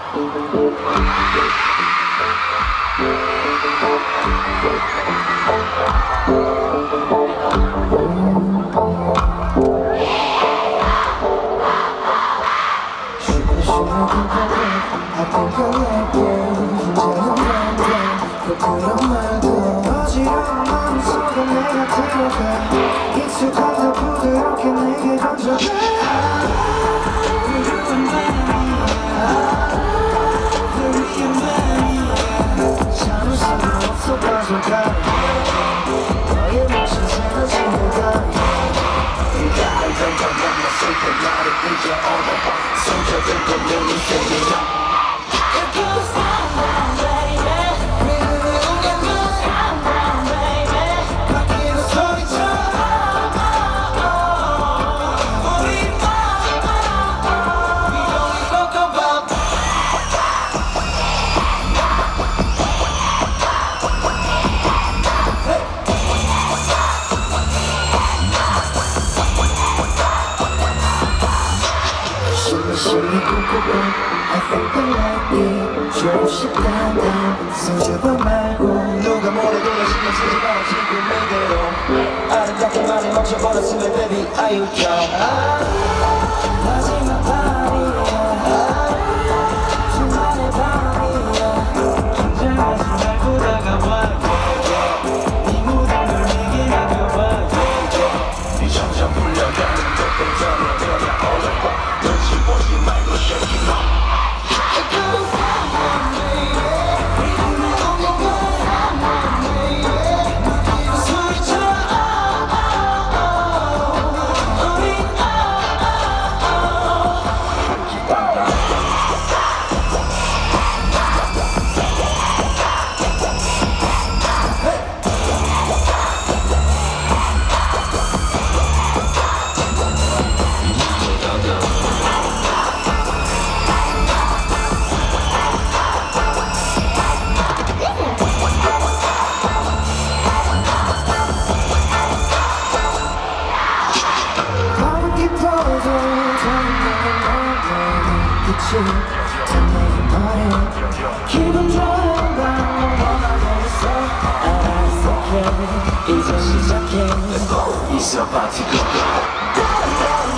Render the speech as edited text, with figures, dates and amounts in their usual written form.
어지러운 마음속에 내가 들어가 익숙하다 부드럽게 내게 던져가 참을 수가 없어 빠져가 너의 몫은 새어지는 거 네가 알던 것만 슬픈 나를 잊어오고 숨겨둔 그 눈이 생기죠 I think I like you 조심하다 숨겨봐 말고 누가 뭐래도 내 신경 쓰지 마 지금 내대로 아름답게 많이 멈춰버렸으면 baby are you young 마지막 밤이야 주말의 밤이야 긴장하지 말고 다가와 네 모든 걸 내게 맡겨봐 네 점점 풀려가는 듯한 점에 어려워 눈치 보지 말고 shake it up 기분 좋은 밤 원하고 있어 알았어 이제 시작해 있어 파티 고고